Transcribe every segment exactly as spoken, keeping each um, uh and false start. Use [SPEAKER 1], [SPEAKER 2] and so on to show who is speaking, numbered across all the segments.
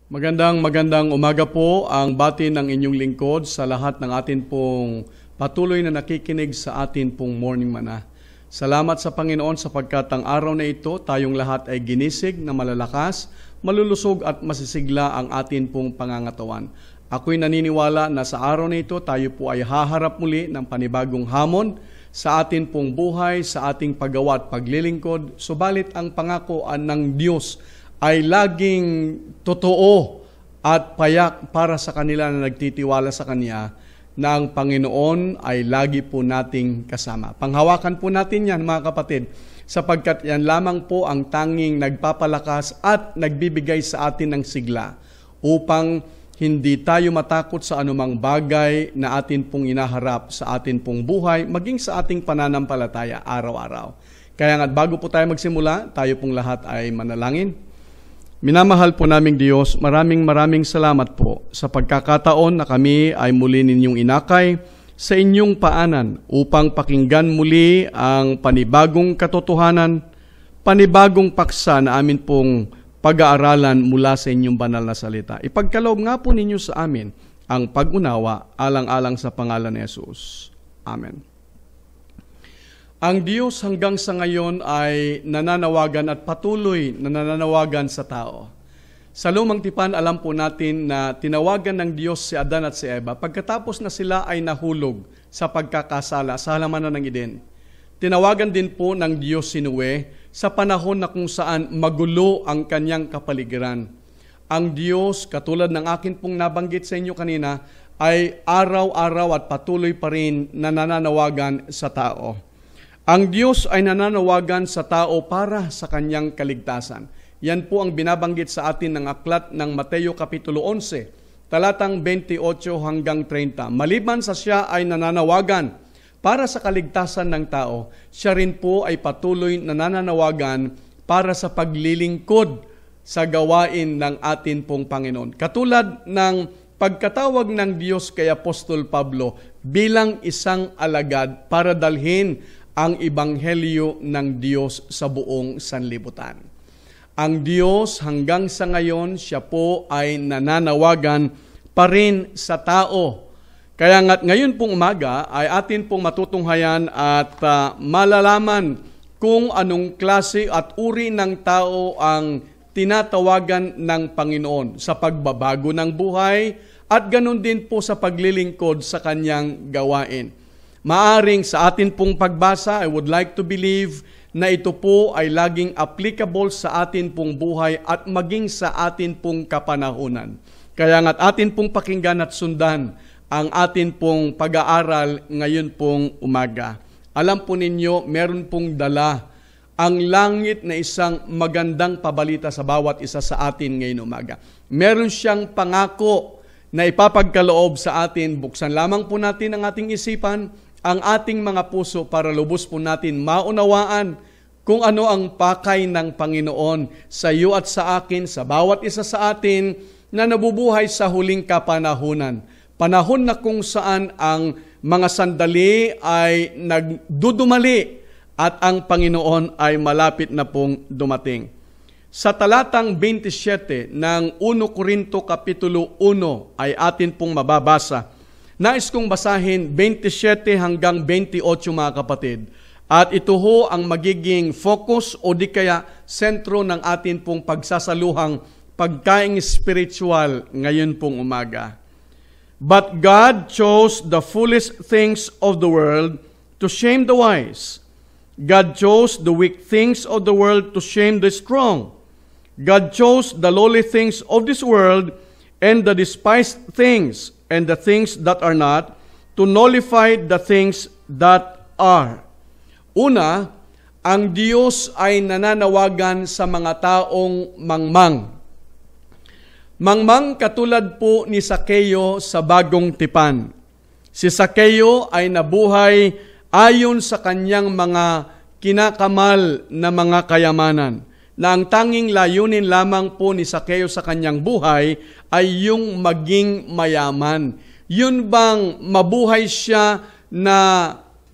[SPEAKER 1] Magandang magandang umaga po ang bati ng inyong lingkod sa lahat ng atin pong patuloy na nakikinig sa atin pong morning mana. Salamat sa Panginoon sapagkat ang araw na ito tayong lahat ay ginisig na malalakas, malulusog at masisigla ang atin pong pangangatawan. Ako'y naniniwala na sa araw na ito tayo po ay haharap muli ng panibagong hamon sa atin pong buhay, sa ating paggawa at paglilingkod. Subalit ang pangakoan ng Diyos ay laging totoo at payak para sa kanila na nagtitiwala sa Kanya na ang Panginoon ay lagi po nating kasama. Panghawakan po natin yan mga kapatid, sapagkat yan lamang po ang tanging nagpapalakas at nagbibigay sa atin ng sigla upang hindi tayo matakot sa anumang bagay na atin pong inaharap sa atin pong buhay, maging sa ating pananampalataya araw-araw. Kaya nga bago po tayo magsimula, tayo pong lahat ay manalangin. Minamahal po naming Diyos, maraming maraming salamat po sa pagkakataon na kami ay muli ninyong inakay sa inyong paanan upang pakinggan muli ang panibagong katotohanan, panibagong paksa na amin pong pag-aaralan mula sa inyong banal na salita. Ipagkaloob nga po ninyo sa amin ang pag-unawa alang-alang sa pangalan ni Jesus. Amen. Ang Diyos hanggang sa ngayon ay nananawagan at patuloy na nananawagan sa tao. Sa lumang tipan, alam po natin na tinawagan ng Diyos si Adan at si Eva pagkatapos na sila ay nahulog sa pagkakasala sa halamanan ng Eden. Tinawagan din po ng Diyos si Noe sa panahon na kung saan magulo ang kanyang kapaligiran. Ang Diyos, katulad ng akin pong nabanggit sa inyo kanina, ay araw-araw at patuloy pa rin na nananawagan sa tao. Ang Diyos ay nananawagan sa tao para sa kanyang kaligtasan. Yan po ang binabanggit sa atin ng aklat ng Mateo Kapitulo eleven, talatang twenty-eight hanggang thirty. Maliban sa siya ay nananawagan para sa kaligtasan ng tao, siya rin po ay patuloy na nananawagan para sa paglilingkod sa gawain ng atin pong Panginoon. Katulad ng pagkatawag ng Diyos kay Apostol Pablo bilang isang alagad para dalhin ang ebanghelyo ng Diyos sa buong sanlibutan. Ang Diyos hanggang sa ngayon, siya po ay nananawagan pa rin sa tao. Kaya nga't ngayon pong umaga ay atin pong matutunghayan at uh, malalaman kung anong klase at uri ng tao ang tinatawagan ng Panginoon sa pagbabago ng buhay at ganun din po sa paglilingkod sa kanyang gawain. Maaring sa atin pong pagbasa, I would like to believe na ito po ay laging applicable sa atin pong buhay at maging sa atin pong kapanahunan. Kaya nga't atin pong pakinggan at sundan ang atin pong pag-aaral ngayon pong umaga. Alam po ninyo, meron pong dala ang langit na isang magandang pabalita sa bawat isa sa atin ngayon umaga. Meron siyang pangako na ipapagkaloob sa atin. Buksan lamang po natin ang ating isipan, ang ating mga puso para lubos po natin maunawaan kung ano ang pakay ng Panginoon sa iyo at sa akin, sa bawat isa sa atin na nabubuhay sa huling kapanahunan. Panahon na kung saan ang mga sandali ay nagdudumali at ang Panginoon ay malapit na pong dumating. Sa talatang twenty-seven ng Unang Korinto Kapitulo one ay atin pong mababasa. Nais kong basahin twenty-seven hanggang twenty-eight mga kapatid. At ito ho ang magiging focus o di kaya sentro ng atin pong pagsasaluhang pagkaing spiritual ngayon pong umaga. But God chose the foolish things of the world to shame the wise. God chose the weak things of the world to shame the strong. God chose the lowly things of this world and the despised things and the things that are not, to nullify the things that are. Una, ang Diyos ay nananawagan sa mga taong mangmang. Mangmang katulad po ni Sakeo sa Bagong Tipan. Si Sakeo ay nabuhay ayon sa kanyang mga kinakamal na mga kayamanan, na ang tanging layunin lamang po ni Sakeo sa kanyang buhay ay yung maging mayaman. Yun bang mabuhay siya na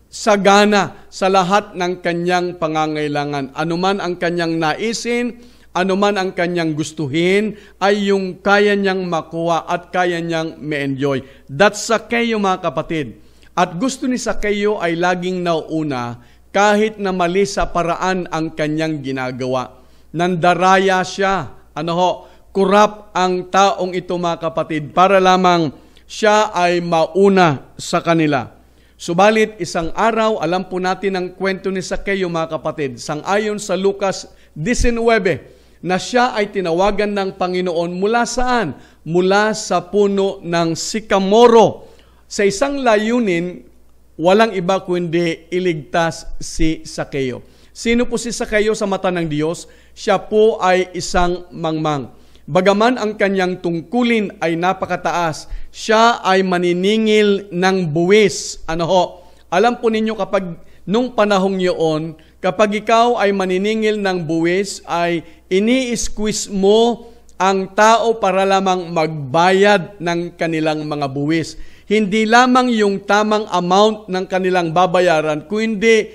[SPEAKER 1] sagana sa lahat ng kanyang pangangailangan. Anuman ang kanyang naisin, ano man ang kanyang gustuhin, ay yung kaya niyang makuha at kaya niyang ma-enjoy. That's Zacchaeus, mga kapatid. At gusto ni Zacchaeus ay laging nauuna kahit na mali sa paraan ang kanyang ginagawa. Nandaraya siya. Ano ho? Kurap ang taong ito, mga kapatid, para lamang siya ay mauna sa kanila. Subalit, isang araw, alam po natin ang kwento ni Zacchaeus, mga kapatid, sangayon sa Lucas nineteen, na siya ay tinawagan ng Panginoon mula saan? Mula sa puno ng sikamoro. Sa isang layunin, walang iba kundi iligtas si Zacchaeus. Sino po si Zacchaeus sa mata ng Diyos? Siya po ay isang mangmang. Bagaman ang kanyang tungkulin ay napakataas, siya ay maniningil ng buwis. Ano ho? Alam po ninyo kapag nung panahong yun, kapag ikaw ay maniningil ng buwis, ay ini-squeeze mo ang tao para lamang magbayad ng kanilang mga buwis. Hindi lamang yung tamang amount ng kanilang babayaran, kundi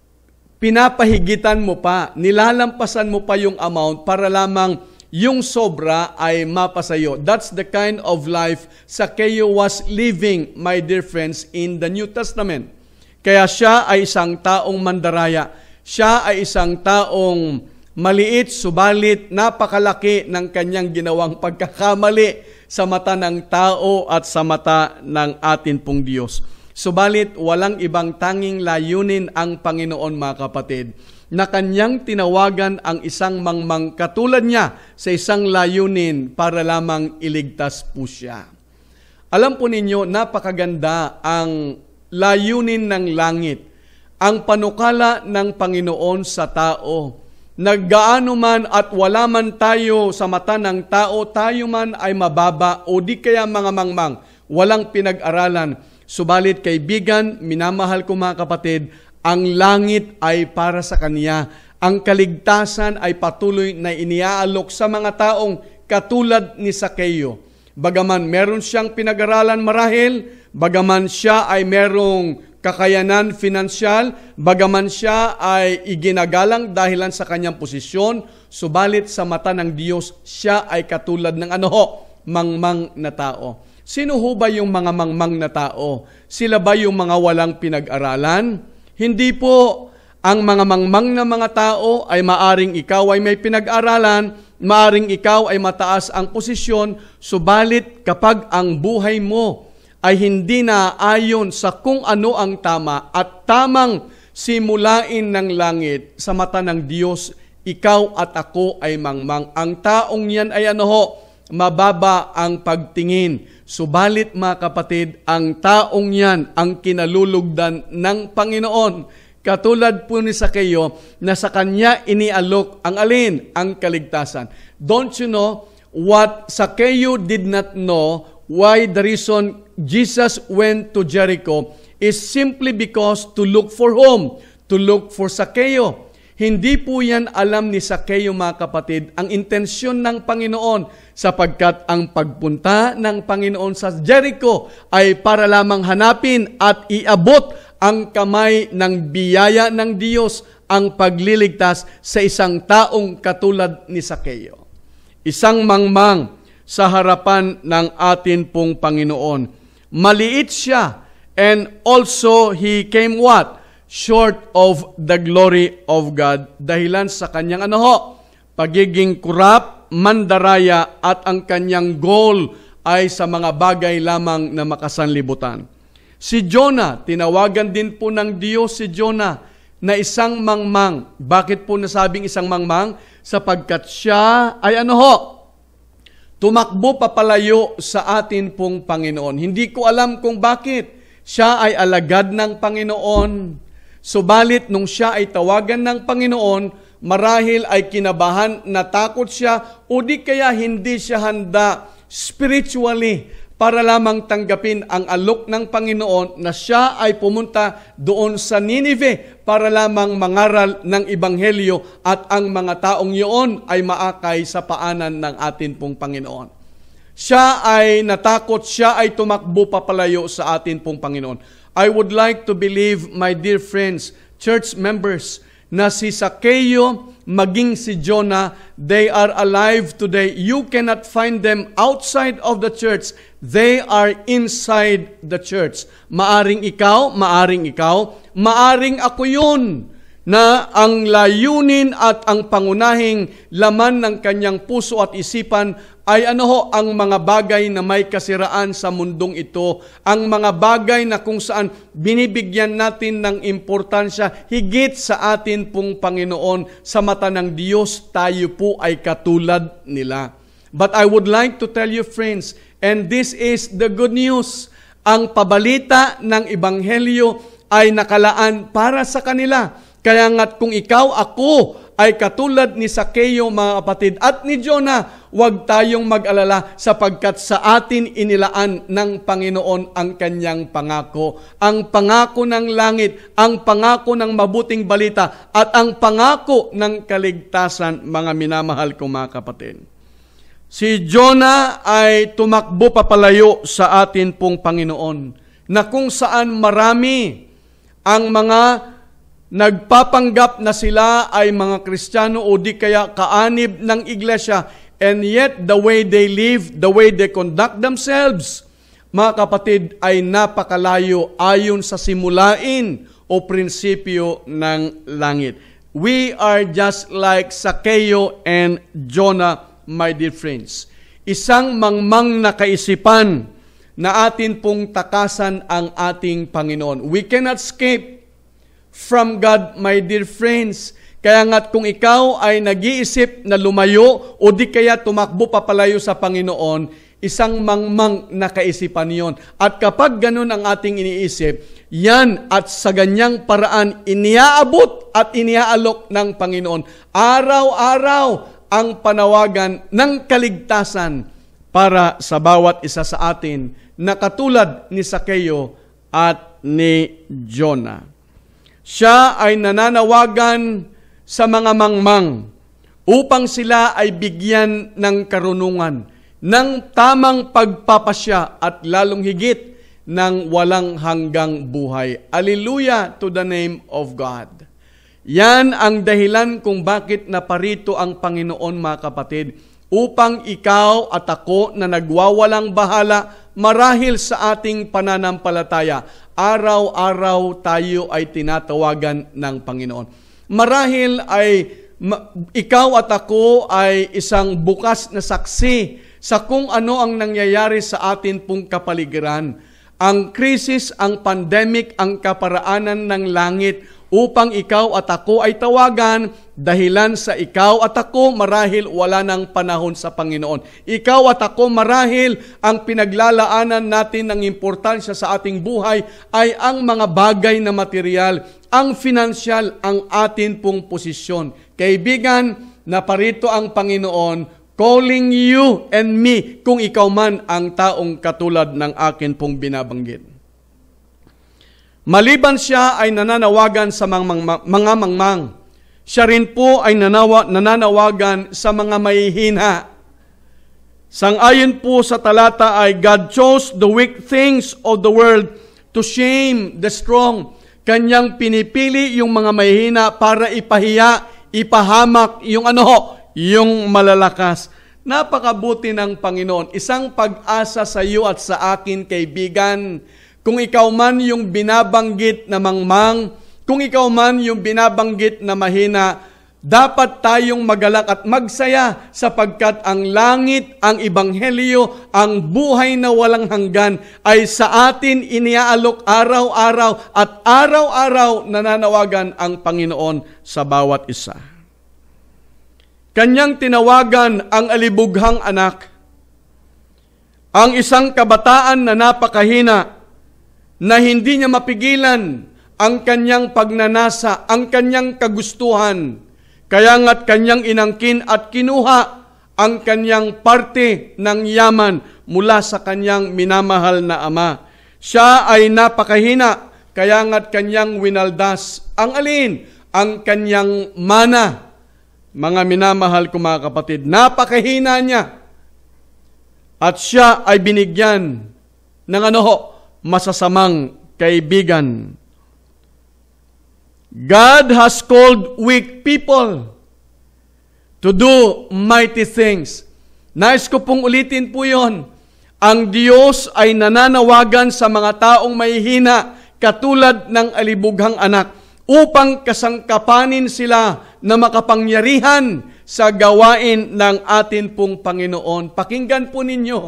[SPEAKER 1] pinapahigitan mo pa, nilalampasan mo pa yung amount para lamang yung sobra ay mapasayo. That's the kind of life Zacchaeus was living, my dear friends, in the New Testament. Kaya siya ay isang taong mandaraya. Siya ay isang taong maliit, subalit napakalaki ng kanyang ginawang pagkakamali sa mata ng tao at sa mata ng atin pong Diyos. Subalit walang ibang tanging layunin ang Panginoon, mga kapatid, na kanyang tinawagan ang isang mangmang katulad niya sa isang layunin para lamang iligtas po siya. Alam po ninyo, napakaganda ang layunin ng langit, ang panukala ng Panginoon sa tao. Naggaano man at wala man tayo sa mata ng tao, tayo man ay mababa o di kaya mga mangmang, walang pinag-aralan. Subalit kaibigan, minamahal ko mga kapatid, ang langit ay para sa Kanya. Ang kaligtasan ay patuloy na iniaalok sa mga taong katulad ni Zacchaeus. Bagaman meron siyang pinag-aralan marahil, bagaman siya ay merong kakayanan finansyal, bagaman siya ay iginagalang dahilan sa kanyang posisyon, subalit sa mata ng Diyos, siya ay katulad ng ano ho, mangmang na tao. Sino ho ba yung mga mangmang na tao? Sila ba yung mga walang pinag-aralan? Hindi po. Ang mga mangmang na mga tao ay maaring ikaw ay may pinag-aralan, maaring ikaw ay mataas ang posisyon, subalit kapag ang buhay mo ay hindi na ayon sa kung ano ang tama at tamang simulain ng langit sa mata ng Diyos, ikaw at ako ay mangmang. Ang taong yan ay ano ho? Mababa ang pagtingin. Subalit mga kapatid, ang taong yan ang kinalulugdan ng Panginoon. Katulad po ni Zacchaeus na sa kanya inialok ang alin? Ang kaligtasan. Don't you know what Zacchaeus did not know? Why the reason Jesus went to Jericho is simply because to look for whom? To look for Zacchaeus. Hindi po yan alam ni Zacchaeus mga kapatid ang intensyon ng Panginoon sapagkat ang pagpunta ng Panginoon sa Jericho ay para lamang hanapin at iabot ang kamay ng biyaya ng Diyos, ang pagliligtas sa isang taong katulad ni Zacchaeus. Isang mangmang sa harapan ng atin pong Panginoon. Maliit siya, and also he came what? Short of the glory of God. Dahilan sa kanyang ano ho? Pagiging kurap, mandaraya, at ang kanyang goal ay sa mga bagay lamang na makasanlibutan. Si Jonah, tinawagan din po ng Diyos si Jonah na isang mangmang. Bakit po nasabing isang mangmang? Sapagkat siya ay ano ho? Tumakbo papalayo sa atin pong Panginoon. Hindi ko alam kung bakit. Siya ay alagad ng Panginoon. Subalit nung siya ay tawagan ng Panginoon, marahil ay kinabahan, natakot siya, o di kaya hindi siya handa spiritually para lamang tanggapin ang alok ng Panginoon na siya ay pumunta doon sa Nineveh para lamang mangaral ng Ebanghelyo at ang mga taong iyon ay maakay sa paanan ng atin pong Panginoon. Siya ay natakot, siya ay tumakbo papalayo sa atin pong Panginoon. I would like to believe, my dear friends, church members, na si Zacchaeus maging si Jonah, they are alive today. You cannot find them outside of the church. They are inside the church. Maaring ikaw, maaring ikaw, maaring ako yun, na ang layunin at ang pangunahing laman ng kanyang puso at isipan ay ano ho, ang mga bagay na may kasiraan sa mundong ito, ang mga bagay na kung saan binibigyan natin ng importansya higit sa atin pong Panginoon. Sa mata ng Diyos, tayo po ay katulad nila. But I would like to tell you, friends, and this is the good news, ang pabalita ng Ebanghelyo ay nakalaan para sa kanila. Kaya nga't kung ikaw, ako, ay katulad ni Sakeo, mga kapatid, at ni Jonah, huwag tayong mag-alala sapagkat sa atin inilaan ng Panginoon ang kanyang pangako. Ang pangako ng langit, ang pangako ng mabuting balita, at ang pangako ng kaligtasan, mga minamahal kong mga kapatid. Si Jonah ay tumakbo papalayo sa atin pong Panginoon, na kung saan marami ang mga nagpapanggap na sila ay mga Kristiyano o di kaya kaanib ng iglesia, and yet the way they live, the way they conduct themselves, mga kapatid, ay napakalayo ayon sa simulain o prinsipyo ng langit. We are just like Sakeo and Jonah, my dear friends. Isang mangmang na kaisipan na atin pong takasan ang ating Panginoon. We cannot escape from God, my dear friends. Kaya nga't kung ikaw ay nag-iisip na lumayo o di kaya tumakbo papalayo sa Panginoon, isang mangmang na kaisipan yon. At kapag ganun ang ating iniisip, yan at sa ganyang paraan iniaabot at iniaalok ng Panginoon araw-araw ang panawagan ng kaligtasan para sa bawat isa sa atin na katulad ni Sakeo at ni Jonah. Siya ay nananawagan sa mga mangmang upang sila ay bigyan ng karunungan, ng tamang pagpapasya at lalong higit ng walang hanggang buhay. Hallelujah to the name of God. Yan ang dahilan kung bakit naparito ang Panginoon, mga kapatid, upang ikaw at ako na nagwawalang bahala marahil sa ating pananampalataya, araw-araw tayo ay tinatawagan ng Panginoon. Marahil ay ma, ikaw at ako ay isang bukas na saksi sa kung ano ang nangyayari sa atin pong kapaligiran. Ang krisis, ang pandemic, ang kaparaanan ng langit, upang ikaw at ako ay tawagan, dahilan sa ikaw at ako marahil wala ng panahon sa Panginoon. Ikaw at ako marahil ang pinaglalaanan natin ng importansya sa ating buhay ay ang mga bagay na material, ang finansyal, ang atin pong posisyon. Kaibigan, naparito ang Panginoon calling you and me kung ikaw man ang taong katulad ng akin pong binabanggit. Maliban siya ay nananawagan sa mga, mga, mga mangmang, siya rin po ay nanawa, nananawagan sa mga mahihina. Sang-ayon po sa talata ay God chose the weak things of the world to shame the strong. Kanyang pinipili yung mga mahihina para ipahiya, ipahamak yung ano, yung malalakas. Napakabuti ng Panginoon. Isang pag-asa sa iyo at sa akin, kaibigan. Kung ikaw man yung binabanggit na mangmang, kung ikaw man yung binabanggit na mahina, dapat tayong magalak at magsaya sapagkat ang langit, ang Ebanghelyo, ang buhay na walang hanggan ay sa atin iniaalok araw-araw at araw-araw nananawagan ang Panginoon sa bawat isa. Kanyang tinawagan ang alibughang anak, ang isang kabataan na napakahina, na hindi niya mapigilan ang kanyang pagnanasa, ang kanyang kagustuhan. Kaya nga't kanyang inangkin at kinuha ang kanyang parte ng yaman mula sa kanyang minamahal na ama. Siya ay napakahina, kaya nga't kanyang winaldas. Ang alin? Ang kanyang mana. Mga minamahal ko mga kapatid, napakahina niya. At siya ay binigyan ng ano ho, masasamang kaibigan. God has called weak people to do mighty things. Nais ko pong ulitin po yon. Ang Diyos ay nananawagan sa mga taong mahihina katulad ng alibughang anak upang kasangkapanin sila na makapangyarihan sa gawain ng atin pong Panginoon. Pakinggan po ninyo.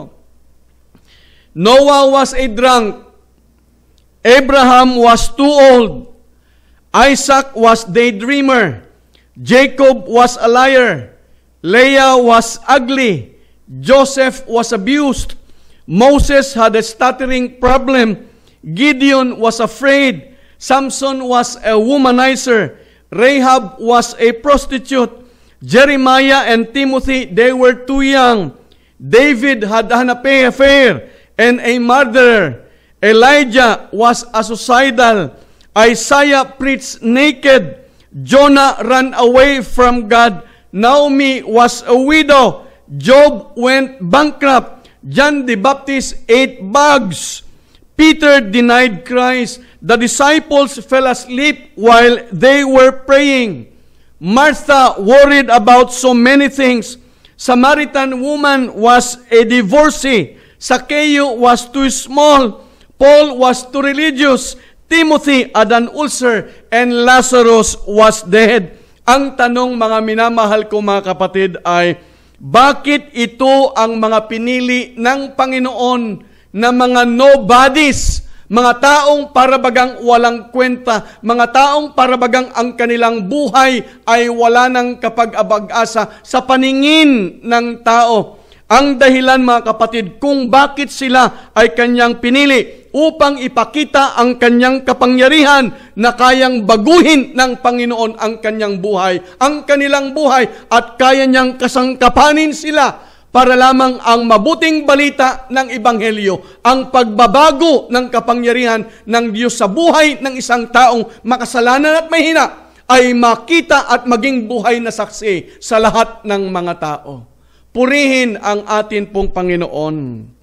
[SPEAKER 1] Noah was a drunk. Abraham was too old. Isaac was daydreamer. Jacob was a liar. Leah was ugly. Joseph was abused. Moses had a stuttering problem. Gideon was afraid. Samson was a womanizer. Rahab was a prostitute. Jeremiah and Timothy, they were too young. David had an affair and a murderer. Elijah was a suicidal. Isaiah preached naked. Jonah ran away from God. Naomi was a widow. Job went bankrupt. John the Baptist ate bugs. Peter denied Christ. The disciples fell asleep while they were praying. Martha worried about so many things. Samaritan woman was a divorcee. Zacchaeus was too small. Paul was too religious. Timothy had an ulcer. And Lazarus was dead. Ang tanong, mga minamahal ko mga kapatid, ay bakit ito ang mga pinili ng Panginoon na mga nobodies, mga taong parabagang walang kwenta, mga taong parabagang ang kanilang buhay ay wala ng kapag-abag-asa sa paningin ng tao? Ang dahilan, mga kapatid, kung bakit sila ay kanyang pinili upang ipakita ang kanyang kapangyarihan na kayang baguhin ng Panginoon ang kanyang buhay, ang kanilang buhay, at kaya niyang kasangkapanin sila para lamang ang mabuting balita ng Ebanghelyo, ang pagbabago ng kapangyarihan ng Diyos sa buhay ng isang taong makasalanan at mahina ay makita at maging buhay na saksi sa lahat ng mga tao. Purihin ang atin pong Panginoon.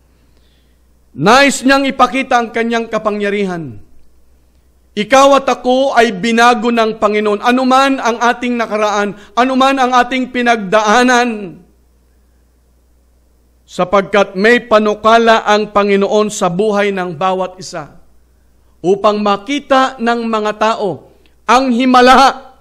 [SPEAKER 1] Nais niyang ipakita ang kanyang kapangyarihan. Ikaw at ako ay binago ng Panginoon. Anuman ang ating nakaraan, anuman ang ating pinagdaanan, sapagkat may panukala ang Panginoon sa buhay ng bawat isa upang makita ng mga tao ang himala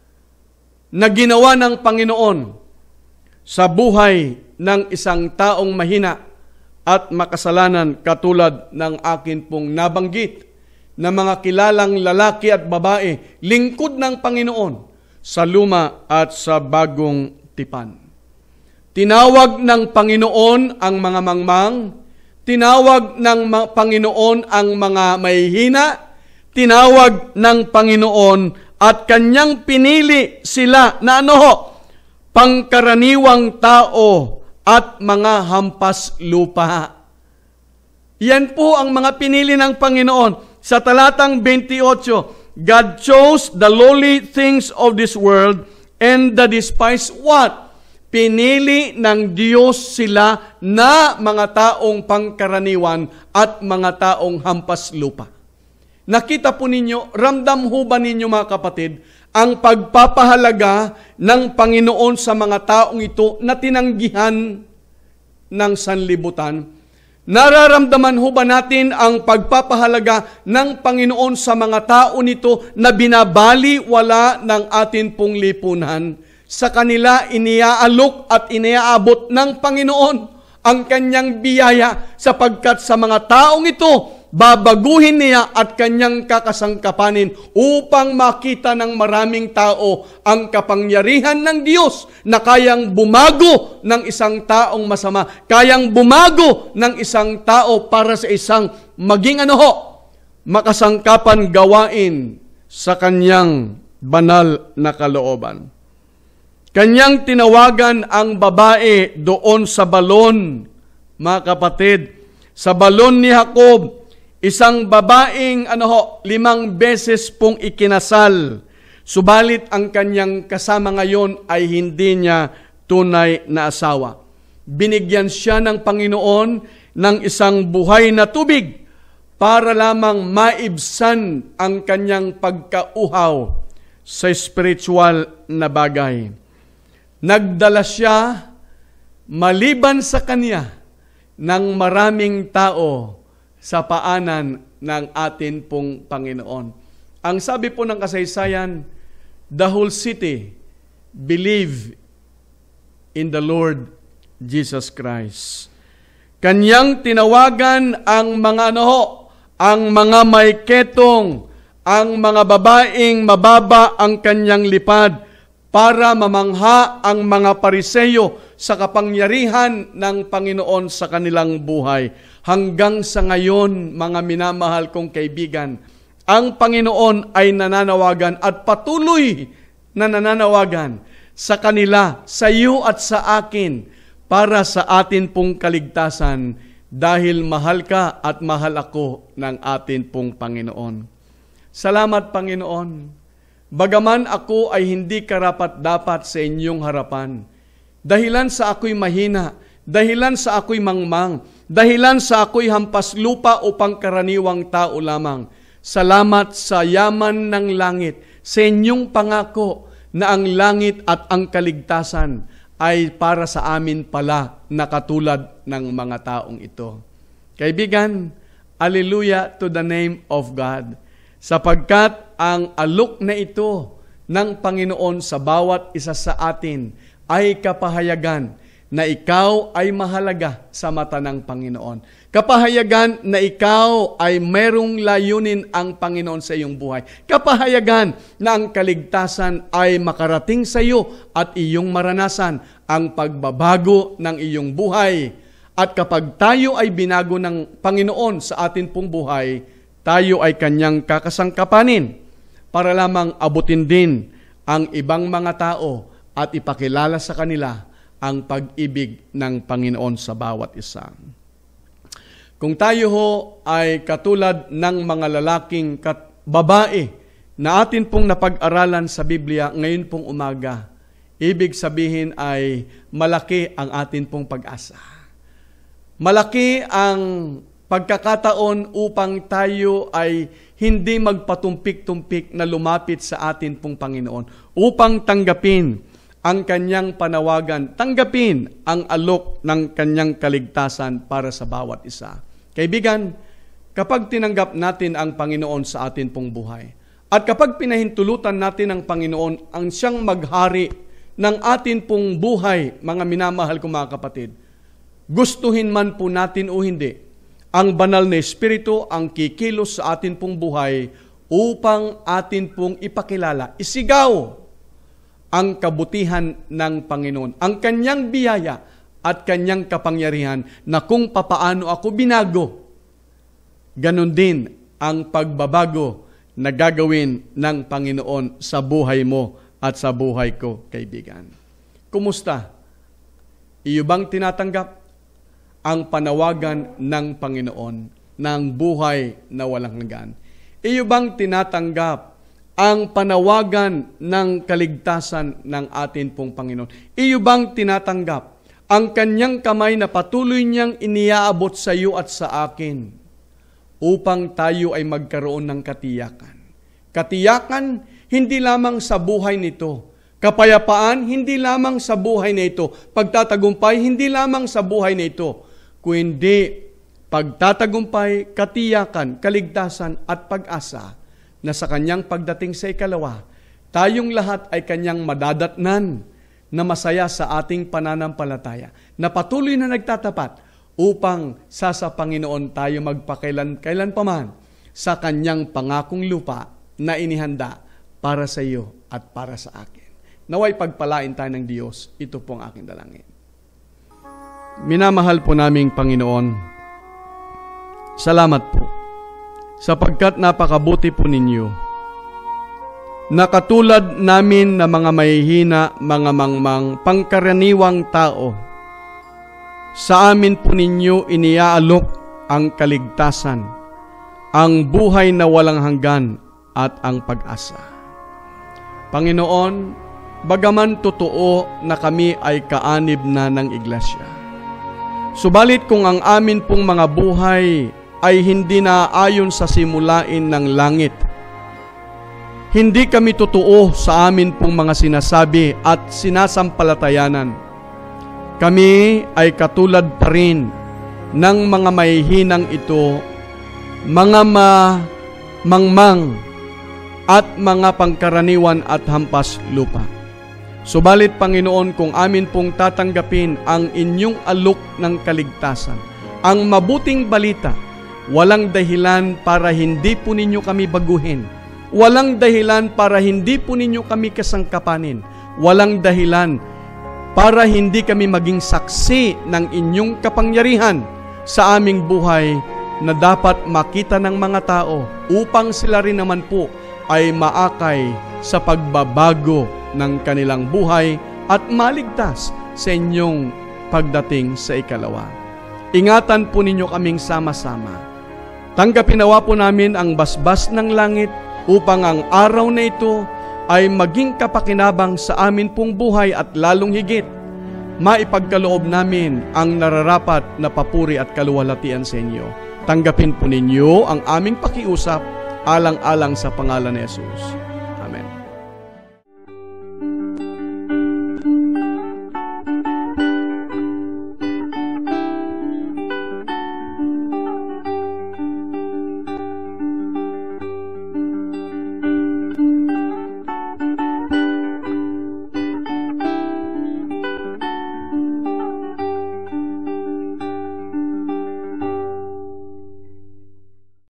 [SPEAKER 1] na ginawa ng Panginoon sa buhay ng isang taong mahina at makasalanan katulad ng akin pong nabanggit na mga kilalang lalaki at babae, lingkod ng Panginoon sa luma at sa bagong tipan. Tinawag ng Panginoon ang mga mangmang, tinawag ng Panginoon ang mga mahihina, tinawag ng Panginoon at kanyang pinili sila na ano ho, pangkaraniwang tao at mga hampas lupa. Yan po ang mga pinili ng Panginoon. Sa talatang twenty-eight, God chose the lowly things of this world and the despised what? Pinili ng Diyos sila na mga taong pangkaraniwan at mga taong hampas lupa. Nakita po ninyo, ramdam ho ba ninyo mga kapatid, ang pagpapahalaga ng Panginoon sa mga taong ito na tinanggihan ng sanlibutan? Nararamdaman ho ba natin ang pagpapahalaga ng Panginoon sa mga tao nito na binabali wala ng atin pong lipunan? Sa kanila iniaalok at iniaabot ng Panginoon ang kanyang biyaya sapagkat sa mga taong ito, babaguhin niya at kanyang kakasangkapanin upang makita ng maraming tao ang kapangyarihan ng Diyos na kayang bumago ng isang taong masama, kayang bumago ng isang tao para sa isang maging ano ho, makasangkapan gawain sa kanyang banal na kalooban. Kanyang tinawagan ang babae doon sa balon, mga kapatid, sa balon ni Jacob. Isang babaeng ano ho, limang beses pong ikinasal. Subalit ang kanyang kasama ngayon ay hindi niya tunay na asawa. Binigyan siya ng Panginoon ng isang buhay na tubig para lamang maibsan ang kanyang pagkauhaw sa spiritual na bagay. Nagdala siya maliban sa Kanya ng maraming tao sa paanan ng atin pong Panginoon. Ang sabi po ng kasaysayan, the whole city believe in the Lord Jesus Christ. Kanyang tinawagan ang mga ano ho, ang mga may ketong, ang mga babaeng mababa ang kanyang lipad para mamangha ang mga Pariseyo sa kapangyarihan ng Panginoon sa kanilang buhay. Hanggang sa ngayon, mga minamahal kong kaibigan, ang Panginoon ay nananawagan at patuloy na nananawagan sa kanila, sa iyo at sa akin, para sa atin pong kaligtasan, dahil mahal ka at mahal ako ng atin pong Panginoon. Salamat, Panginoon. Bagaman ako ay hindi karapat-dapat sa inyong harapan, dahilan sa ako'y mahina, dahilan sa ako'y mangmang, dahilan sa ako'y hampas lupa o pangkaraniwang tao lamang, salamat sa yaman ng langit, sa inyong pangako na ang langit at ang kaligtasan ay para sa amin pala na katulad ng mga taong ito. Kaibigan, hallelujah to the name of God. Sapagkat ang alok na ito ng Panginoon sa bawat isa sa atin ay kapahayagan na ikaw ay mahalaga sa mata ng Panginoon. Kapahayagan na ikaw ay merong layunin ang Panginoon sa iyong buhay. Kapahayagan na ang kaligtasan ay makarating sa iyo at iyong maranasan ang pagbabago ng iyong buhay. At kapag tayo ay binago ng Panginoon sa atin pong buhay, tayo ay kanyang kakasangkapanin para lamang abutin din ang ibang mga tao at ipakilala sa kanila ang pag-ibig ng Panginoon sa bawat isa. Kung tayo ho ay katulad ng mga lalaking kat babae na atin pong napag-aralan sa Biblia ngayon pong umaga, ibig sabihin ay malaki ang atin pong pag-asa. Malaki ang pagkakataon upang tayo ay hindi magpatumpik-tumpik na lumapit sa atin pong Panginoon upang tanggapin ang kanyang panawagan, tanggapin ang alok ng kanyang kaligtasan para sa bawat isa. Kaibigan, kapag tinanggap natin ang Panginoon sa atin pong buhay, at kapag pinahintulutan natin ang Panginoon ang siyang maghari ng atin pong buhay, mga minamahal kong mga kapatid, gustuhin man po natin o hindi, ang banal na Espiritu ang kikilos sa atin pong buhay upang atin pong ipakilala, isigaw ang kabutihan ng Panginoon, ang kanyang biyaya at kanyang kapangyarihan na kung papaano ako binago, ganon din ang pagbabago na gagawin ng Panginoon sa buhay mo at sa buhay ko, kaibigan. Kumusta? Iyo bang tinatanggap ang panawagan ng Panginoon ng buhay na walang hanggan? Iyo bang tinatanggap ang panawagan ng kaligtasan ng atin pong Panginoon? Iyo bang tinatanggap ang kanyang kamay na patuloy niyang iniaabot sa iyo at sa akin upang tayo ay magkaroon ng katiyakan? Katiyakan hindi lamang sa buhay nito, kapayapaan hindi lamang sa buhay na ito, pagtatagumpay hindi lamang sa buhay na ito, kundi pagtatagumpay, katiyakan, kaligtasan at pag-asa na sa kanyang pagdating sa ikalawa, tayong lahat ay kanyang madadatnan na masaya sa ating pananampalataya, na patuloy na nagtatapat upang sa sa Panginoon tayo magpakailan kailan paman sa kanyang pangakong lupa na inihanda para sa iyo at para sa akin. Naway pagpalain tayo ng Diyos, ito pong aking dalangin. Minamahal po naming Panginoon, salamat po sapagkat napakabuti po ninyo, na katulad namin na mga mahihina, mga mangmang, pangkaraniwang tao, sa amin po ninyo iniaalok ang kaligtasan, ang buhay na walang hanggan at ang pag-asa. Panginoon, bagaman totoo na kami ay kaanib na ng iglesia, subalit kung ang amin pong mga buhay ay hindi na ayon sa simulain ng langit, hindi kami totoo sa amin pong mga sinasabi at sinasampalatayanan. Kami ay katulad pa rin ng mga mahihinang ito, mga mamangmang at mga pangkaraniwan at hampas lupa. Subalit, Panginoon, kung amin pong tatanggapin ang inyong alok ng kaligtasan, ang mabuting balita, walang dahilan para hindi po ninyo kami baguhin. Walang dahilan para hindi po ninyo kami kasangkapanin. Walang dahilan para hindi kami maging saksi ng inyong kapangyarihan sa aming buhay na dapat makita ng mga tao upang sila rin naman po ay maakay sa pagbabago ng kanilang buhay at maligtas sa inyong pagdating sa ikalawa. Ingatan po ninyo kaming sama-sama. Tanggapin nawa po namin ang basbas ng langit upang ang araw na ito ay maging kapakinabang sa amin pong buhay at lalong higit maipagkaloob namin ang nararapat na papuri at kaluwalhatian sa inyo. Tanggapin po ninyo ang aming pakiusap alang-alang sa pangalan ni Jesus.